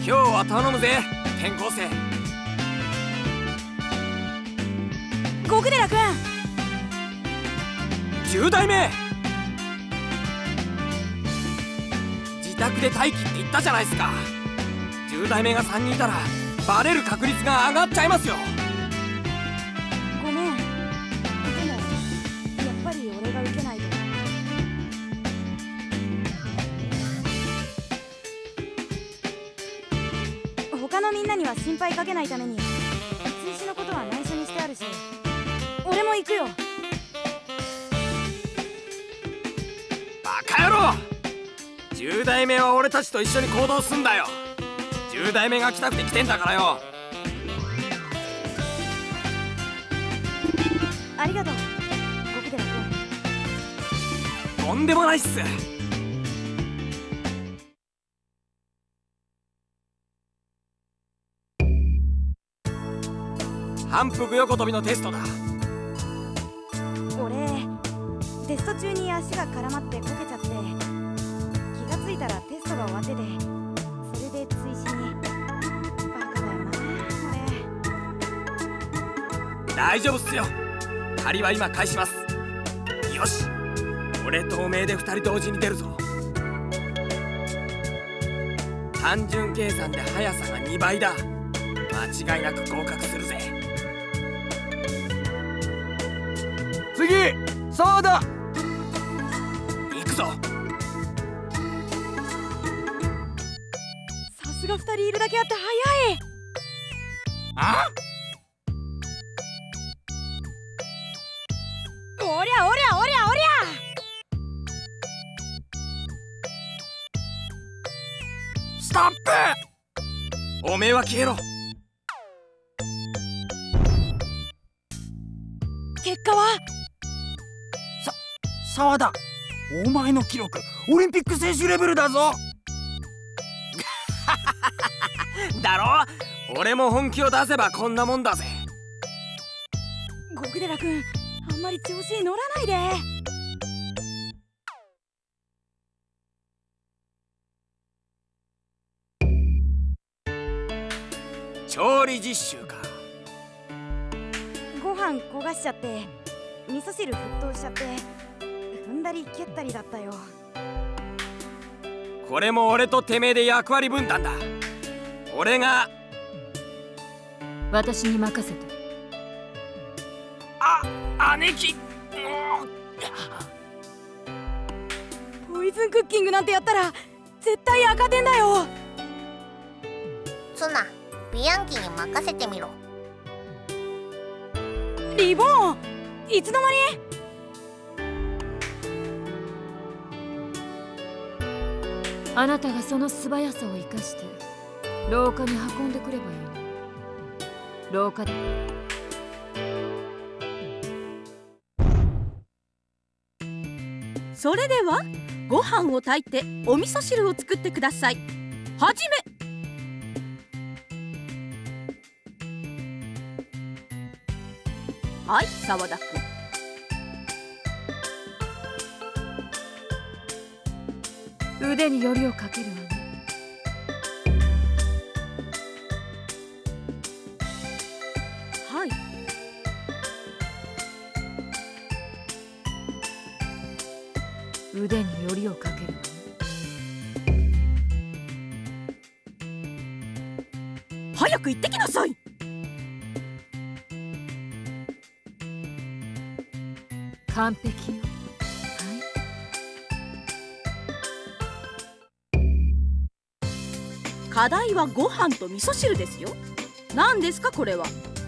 日は頼むぜ転校生。 極寺君、 10代目、自宅で待機って言ったじゃないですか。10代目が3人いたらバレる確率が上がっちゃいますよ。 ごめん。でもやっぱり俺が受けないと。他のみんなには心配かけないために追試のことは内緒にしてあるし、俺も行くよ。 バカ野郎、10代目は俺たちと一緒に行動すんだよ。10代目が来たくて来てんだからよ。 ありがとう極寺君。 とんでもないっす。反復横跳びのテストだ。 俺テスト中に足が絡まってこけちゃって、気がついたらテストが終わってて、それで追試に。バカだよな俺。 大丈夫っすよ。借りは今返します。よし、俺とおめえで2人同時に出るぞ。単純計算で速さが2倍だ。間違いなく合格するぜ。 次、そうだ。 行くぞ。 さすが2人いるだけあって早い。 あ？ おりゃおりゃおりゃおりゃ。 ストップ！おめえは消えろ。 結果は？ 沢田、お前の記録オリンピック選手レベルだぞ。 だろ？俺も本気を出せばこんなもんだぜ。 極寺君、あんまり調子に乗らないで。 調理実習か。 ご飯焦がしちゃって味噌汁沸騰しちゃって踏んだり蹴ったりだったよ。 これも俺とてめえで役割分担だ。俺が私に任せて。 姉貴。 ポイズンクッキングなんてやったら絶対赤点だよ。 ツナ、ビアンキに任せてみろ。 リボン、いつの間に？ あなたがその素早さを生かして廊下に運んでくればいいの。廊下で。 それではご飯を炊いてお味噌汁を作ってください。はじめ。はい、沢田君。 腕によりをかけるわね。 はい。 腕によりをかけるわね。 早く行ってきなさい。 完璧よ。 課題はご飯と味噌汁ですよ。何ですかこれは。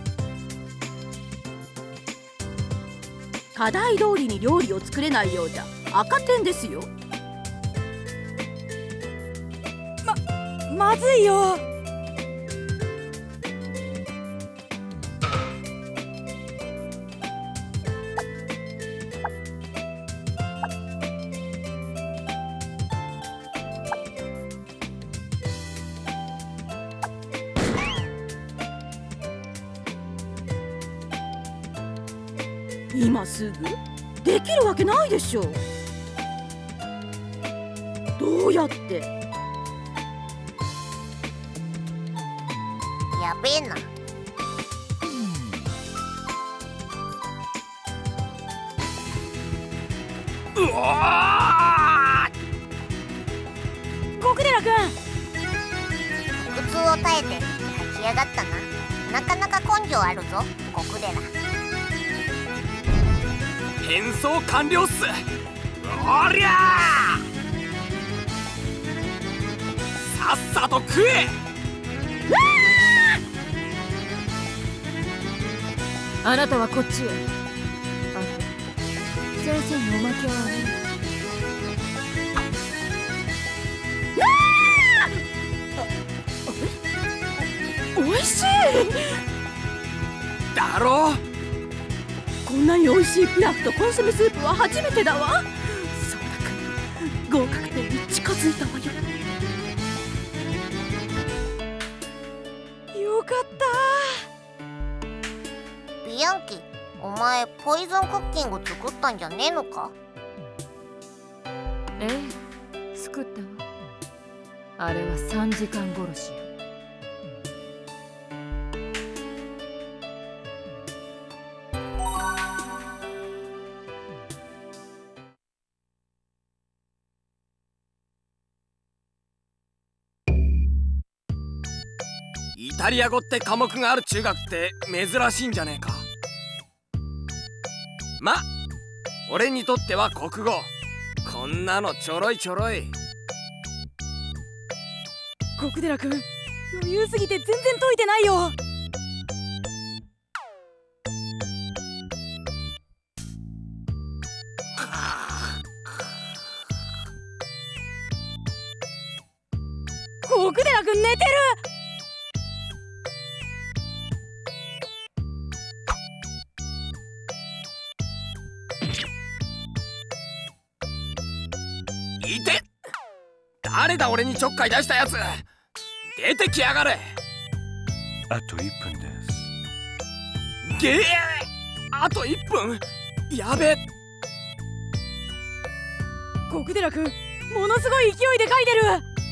課題通りに料理を作れないようじゃ赤点ですよ。 まずいよ。 今すぐできるわけないでしょう。どうやって？ やべえな。 うわー、コクデラ君。 苦痛を耐えて立ち上がったな。なかなか根性あるぞコクデラ。 変装完了っす。おりゃー、さっさと食え。 あなたはこっちへ。あと先生におまけをあげる。 おいしいだろう。 こんなにおいしいピラフとコンソメスープは初めてだわ。そうだくん、合格点に近づいたわよ。 よかった。 ビアンキ、お前ポイズンクッキング作ったんじゃねえのか？ ええ、作ったわ。あれは3時間殺しよ。 イタリア語って科目がある中学って珍しいんじゃねえか。ま、俺にとっては国語。こんなのちょろいちょろい。 コクデラ君、余裕すぎて全然解いてないよ。コクデラ君寝てる。 いて、誰だ俺にちょっかい出したやつ。出てきやがれ。 あと1分です。 げえ、あと1分。やべ。 コクデラ君、ものすごい勢いで書いてる。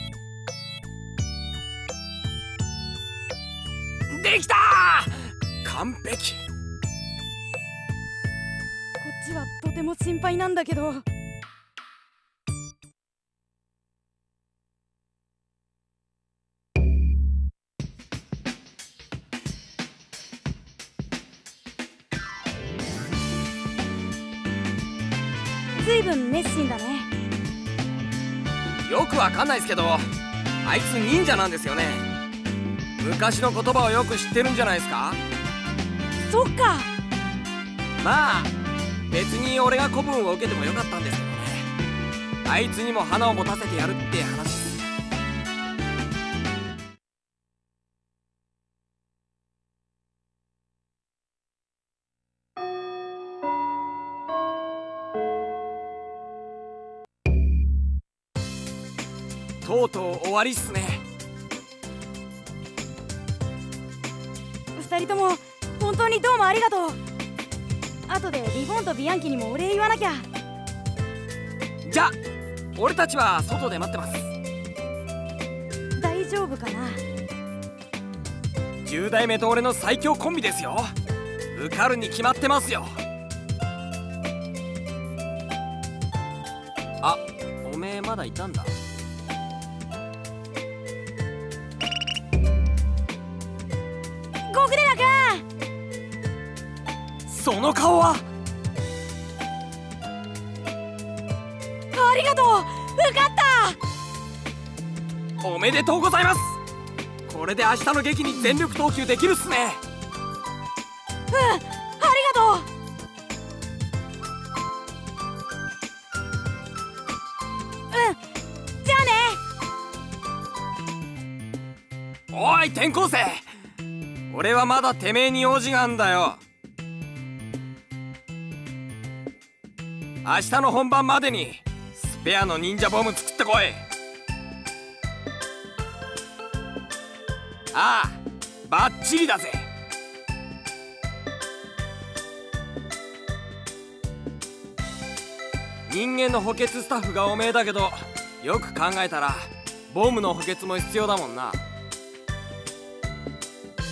できたー。完璧。こっちはとても心配なんだけど。ずいぶん熱心だね。 よくわかんないですけど、あいつ忍者なんですよね。昔の言葉をよく知ってるんじゃないですか。 そっか。 まあ別に俺が古文を受けてもよかったんですけどね。あいつにも花を持たせてやるって話です。とうとう終わりっすね。 二人とも本当にどうもありがとう。後でリボンとビアンキにもお礼言わなきゃ。 じゃあ俺たちは外で待ってます。 大丈夫かな。 10代目と俺の最強コンビですよ。受かるに決まってますよ。あ、おめえまだいたんだ。 コクデラ君、 その顔は。 ありがとう。受かった。 おめでとうございます。これで明日の劇に全力投球できるっすね。 ありがとう。じゃあね。 おい転校生、俺はまだてめえに用事があんだよ。明日の本番までにスペアの忍者ボム作ってこい。ああ、バッチリだぜ。人間の補欠スタッフがおめえだけど、よく考えたらボムの補欠も必要だもんな。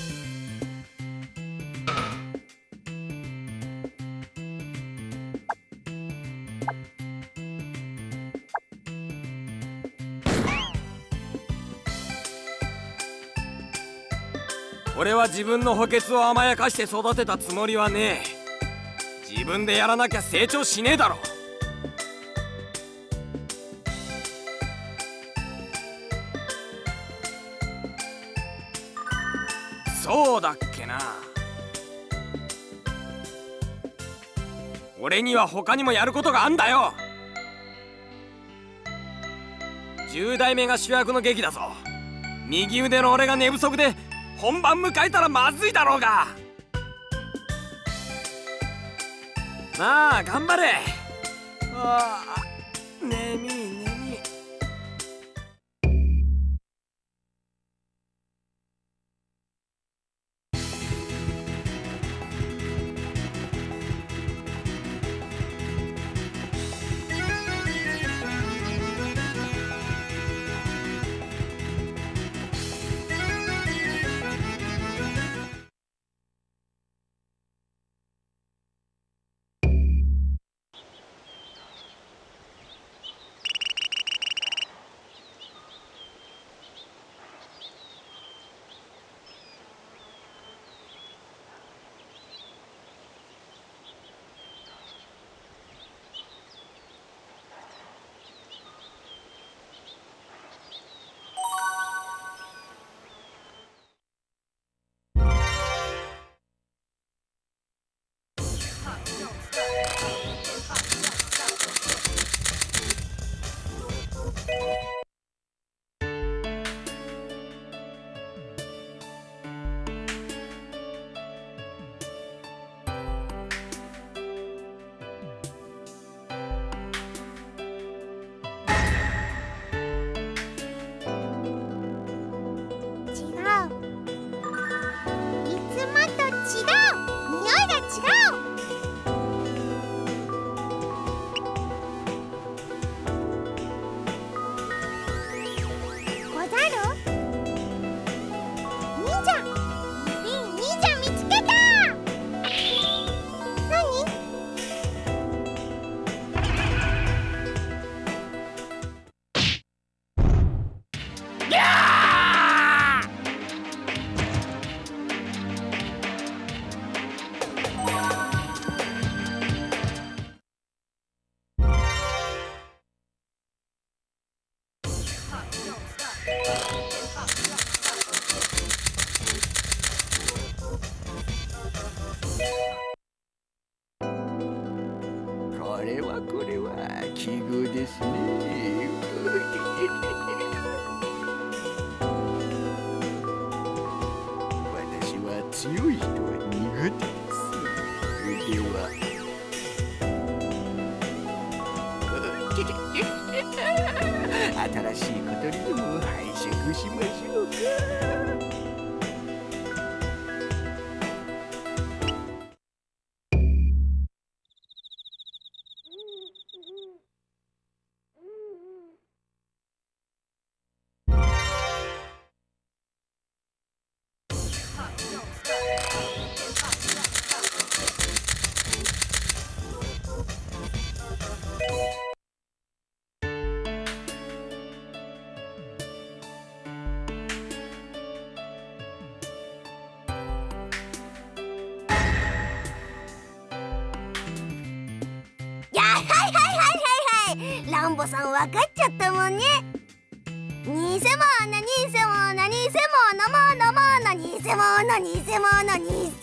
俺は自分の補欠を甘やかして育てたつもりはねえ。自分でやらなきゃ成長しねえだろ。そうだっけな。俺には他にもやることがあんだよ。10代目が主役の劇だぞ。右腕の俺が寝不足で本番迎えたらまずいだろうが。まあ頑張れ。ああ、眠い眠い。 これは奇遇ですね。私は強い人は苦手です。では新しいことにでも拝借しましょうか。 ランボさん分かっちゃったもんね。偽物偽物偽物偽物偽物偽物偽物。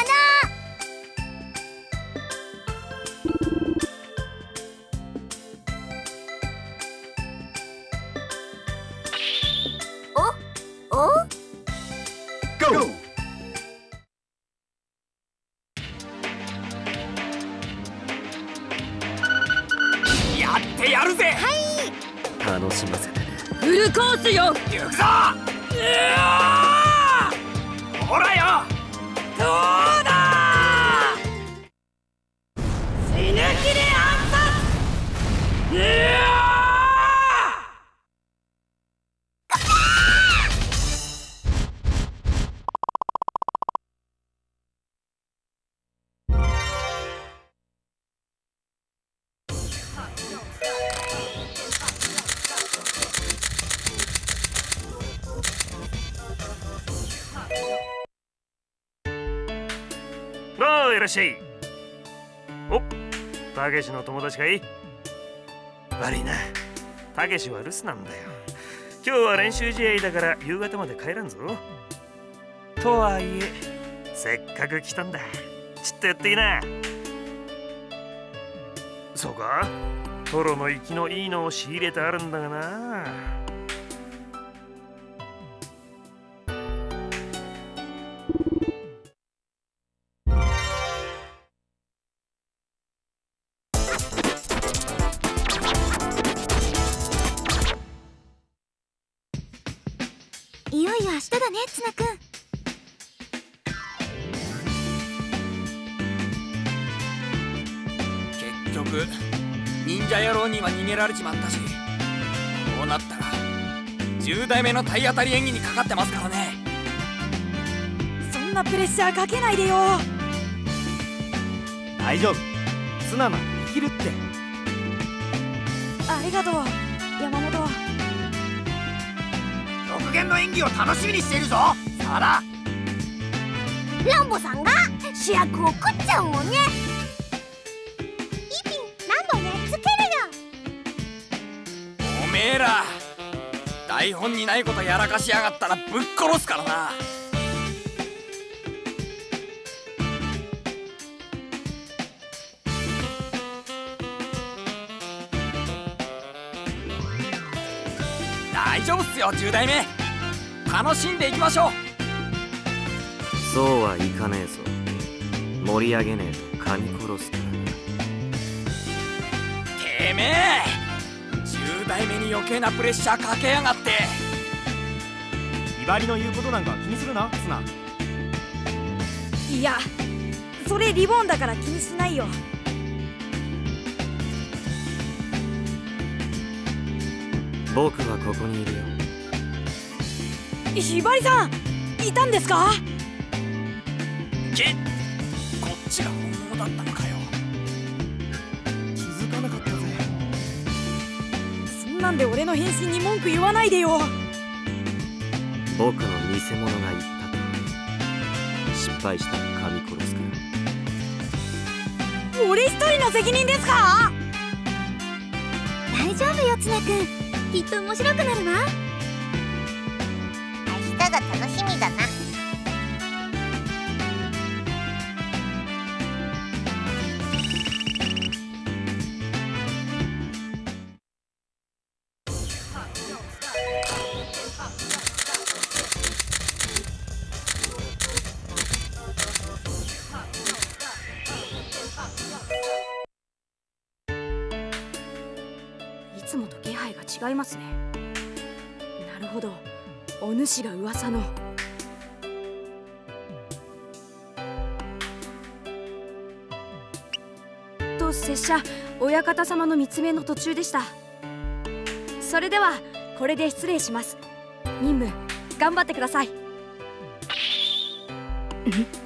おおゴー。 やってやるぜ。 楽しませてね。 フルコースよ。 行くぞ。ほらよ。どうだ。死ぬ気で暗殺。 いらっしゃい。お、たけしの友達かい？悪いな、たけしは留守なんだよ。今日は練習試合だから夕方まで帰らんぞ。とはいえせっかく来たんだ、ちょっとやってきな。そうか、トロの生きのいいのを仕入れてあるんだがな。 いよいよ明日だね、ツナくん。 結局忍者野郎には逃げられちまったし、こうなったら10代目の体当たり演技にかかってますからね。 そんなプレッシャーかけないでよ。 大丈夫、ツナならできるって。 ありがとう山本。 極限の演技を楽しみにしているぞ沢田。 ランボさんが主役を食っちゃうもんね。イピン、ランボやっつけるよ。 おめえら台本にないことやらかしやがったらぶっ殺すからな。大丈夫っすよ10代目、楽しんでいきましょう。 そうはいかねえぞ。盛り上げねえと噛み殺すからな。 てめえ10代目に余計なプレッシャーかけやがって。 ひばりの言うことなんか気にするなツナ。 いや、それリボンだから気にしないよ。 僕はここにいるよ。 ひばりさんいたんですか？ こっちが本物だったのかよ。 気づかなかったぜ。 そんなんで俺の変身に文句言わないでよ。 僕の偽物が言ったとおり、失敗したら噛み殺すから。 俺一人の責任ですか？ 大丈夫よツナくん、きっと面白くなるわ。明日が楽しみだな。 いつもと気配が違いますね。なるほど、お主が噂の。と拙者親方様の密命の途中でした。それではこれで失礼します。任務頑張ってください。ん？